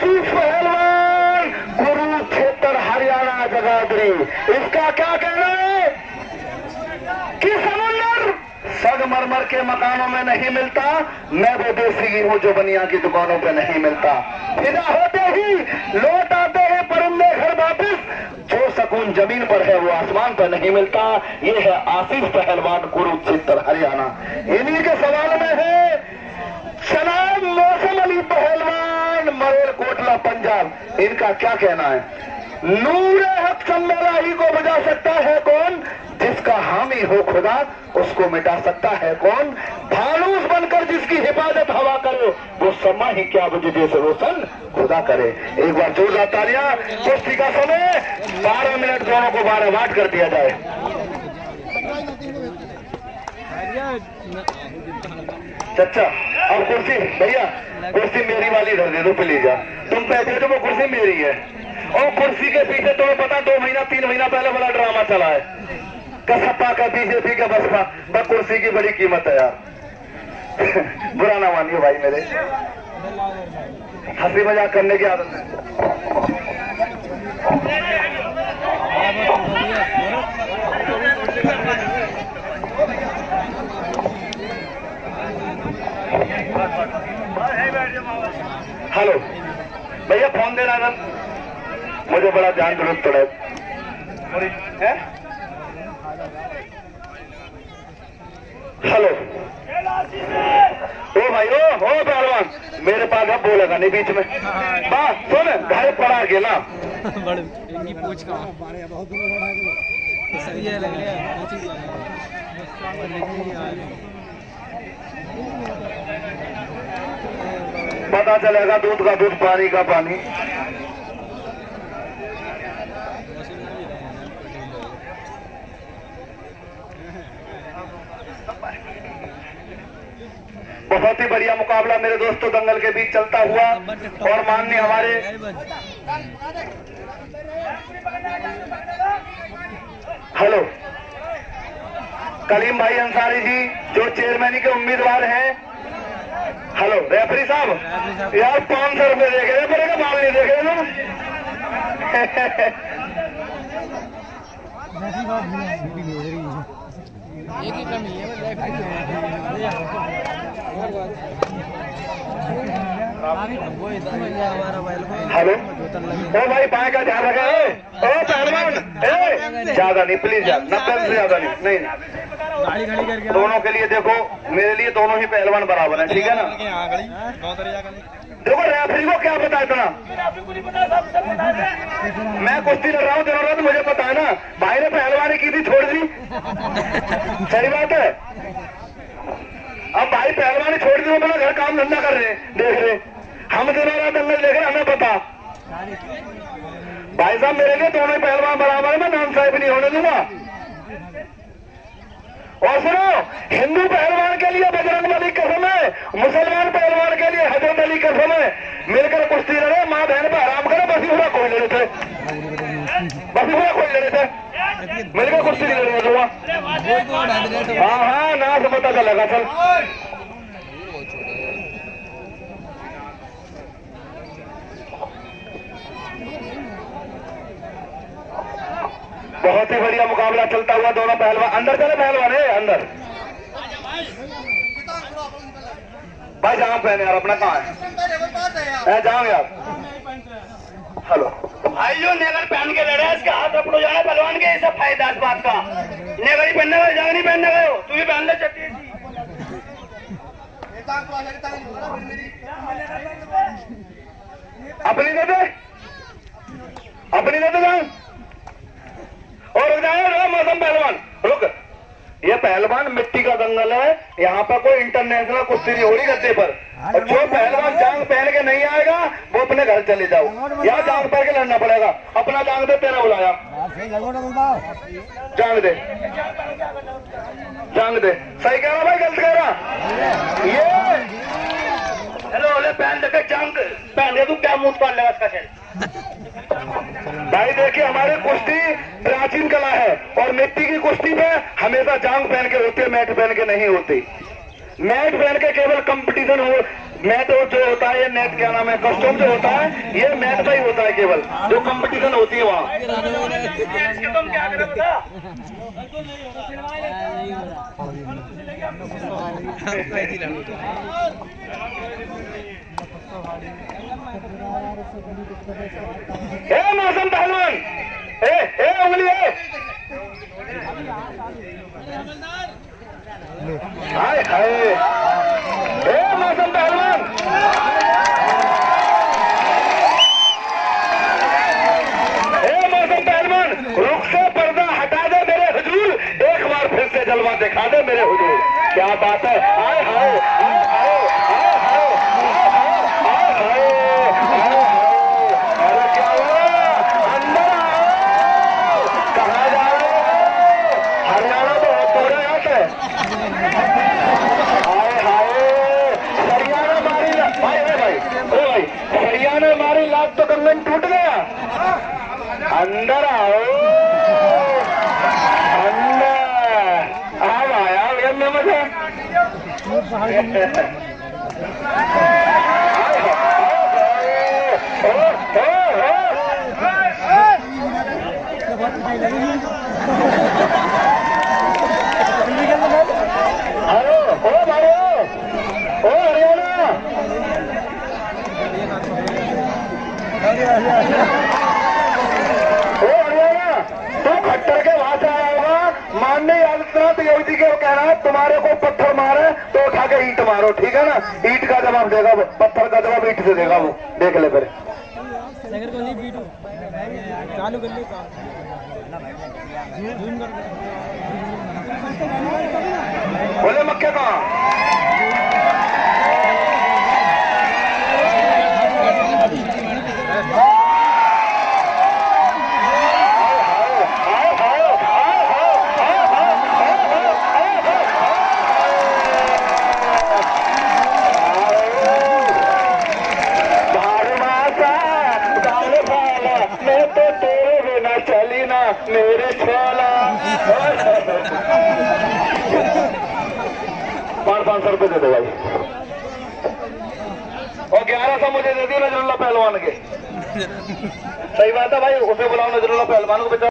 आशीष पहलवान, कुरुक्षेत्र हरियाणा जगाधरी। इसका क्या कहना है कि समुद्र संगमरमर के मकानों में नहीं मिलता, मैं वो देसी घी हूं जो बनिया की दुकानों पे नहीं मिलता। फिदा होते ही लौट आते हैं परिंदे घर वापिस, जो सुकून जमीन पर है वो आसमान पर नहीं मिलता। ये है आशीष पहलवान, कुरुक्षेत्र हरियाणा। इन्हीं के सवाल में है जनाब मौसम अली पहलवान, मरेल कोटला पंजाब। इनका क्या कहना है? नूरे हक संबेला ही को बुझा सकता है कौन, जिसका हामी हो खुदा उसको मिटा सकता है कौन। फानूस बनकर जिसकी हिफाजत हवा करे, वो समा ही क्या बुझे जैसे रोशन खुदा करे। एक बार जोरदार तालियां। कुश्ती का समय 12 मिनट, दोनों को 12 वाट कर दिया जाए। चचा अब कुर्सी भैया, कुर्सी मेरी वाली इधर दे दो प्लीज। तुम बैठे तो वो कुर्सी मेरी है। और कुर्सी के पीछे तुम्हें पता 2 महीना 3 महीना पहले बड़ा ड्रामा चला है, कसप्पा का बीजेपी का बसपा। बस कुर्सी की बड़ी कीमत है यार। बुरा ना मानियो भाई, मेरे हंसी मजाक करने की आदत है। हेलो भैया, फोन देना था, मुझे बड़ा ध्यान जरूरत पड़े है। हेलो ओ भाई, ओ पहलवान, मेरे पास अब बोलेगा नहीं बीच में। बात सुन, घर पड़ा के ना पूछ का पता चलेगा, दूध का दूध, पानी का पानी। बहुत ही बढ़िया मुकाबला मेरे दोस्तों दंगल के बीच चलता हुआ, और माननीय हमारे हेलो कलीम भाई अंसारी जी, जो चेयरमैन के उम्मीदवार हैं। हेलो रेफरी साहब, यार 500 रुपए देख रहे पड़ेगा, माल नहीं देख रहे तुम। एक ही कमी है। हेलो ओ भाई, पाए का ध्यान रखे। ओ पहलवान, ज्यादा नहीं प्लीज यार, 90 से ज्यादा नहीं। दोनों के लिए देखो, मेरे लिए दोनों ही पहलवान बराबर है, ठीक है ना। देखो रेफरी को क्या पता इतना, मैं कुश्ती लड़ रहा हूँ दिनों रात, मुझे पता है ना। भाई ने पहलवानी की थी, छोड़ दी, सही बात है। अब भाई पहलवानी छोड़ दी, वो अपना घर काम धंधा कर रहे, देख रहे। हम दिनों रात दंगल देख रहे, हमें पता। भाई साहब मेरे लिए दोनों ही पहलवान बराबर है, मैं नाम साहिब नहीं होने दूंगा। और सुनो, हिंदू पहलवान के लिए बजरंग बली कसम है, मुसलमान पहलवान के लिए हजरत अली कसम है। मिलकर कुश्ती लड़े, माँ बहन पर आराम करे, बसी पूरा कोई लड़े थे, बसी पूरा कोई लड़े थे, मिलकर कुश्ती नहीं लड़ने दूंगा। हाँ ना से पता चलेगा। चल बहुत ही बढ़िया मुकाबला चलता हुआ, दोनों पहलवान अंदर चले। पहलवान है अंदर भाई, जाओ पहने यार, अपना कहाँ है, जाओ यार। हेलो भाई, जो नेगर पहन के लड़े, इसका हाथ पकड़ो जाना पहलवान के, सब फायदा इस बात का। नेगर ही पहनने गए, जंग नहीं पहनने गए हो, तू भी पहन ले चट्टी। अपनी दे दे, अपनी दे दे जान। और रुक जाए मौसम पहलवान, रुक। ये पहलवान मिट्टी का दंगल है, यहाँ पर कोई इंटरनेशनल कुश्ती नहीं हो रही गद्दे पर। और जो पहलवान जांग पहन के नहीं आएगा वो अपने घर चले जाओ, यहाँ जांग पहन के लड़ना पड़ेगा। अपना जांग दे, तेरा बुलाया, जांग दे, जांग दे। सही कह रहा भाई, गलत कह रहा। ये हेलो पहन देखे, जांग पहन दे, तू क्या मुंह पाल लेगा इसका खेल। भाई देखिए, हमारे कुश्ती प्राचीन कला है, और मिट्टी की कुश्ती पे हमेशा जांग पहन के होती है, मैट पहन के नहीं होती। मैट पहन के केवल कंपटीशन हो, मैट जो होता है, ये नेट क्या नाम है, कस्टम जो होता है, ये मैट का ही होता है केवल, जो कंपटीशन होती है वहाँ। तुम क्या करें बता? मौसम पहलवान, उंगली है, हाय हाय, मौसम पहलवान, मौसम पहलवान, रुख से पर्दा हटा दे मेरे हुजूर, एक बार फिर से जलवा दिखा दे मेरे हुजूर। क्या बात है, हाय हाय हाय हाय हाय हाय हाय हाय, अरे क्या हुआ, अंदर आओ, कहाँ जा रहे हो, हरियाणा तो बहुत दूर है यहाँ से। हाय हाय, हरियाणा मारी भाई, भाई हरियाणा मारी लात तो कंगन टूट गया। अंदर आओ, अंदर आओ, आया में मजा। हेलो, ओ भाई, ओ हरियाणा, तुम खट्टर के वहां से आया होगा, माननीय आदित्यनाथ योगी के वो कह रहा है तुम्हारे को पत्थर मारे तो उठा के ईंट मारो, ठीक है ना? ईंट का जवाब देगा वो, पत्थर का जवाब ईंट से देगा वो, देख ले फिर। बोले मक्के कहाँ? मेरे छोला 500 रुपए दे दो भाई, और 1100 मुझे दे दी नजरुल्लाह पहलवान के। सही बात है भाई, उसे बुलाओ नजरुल्लाह पहलवान को।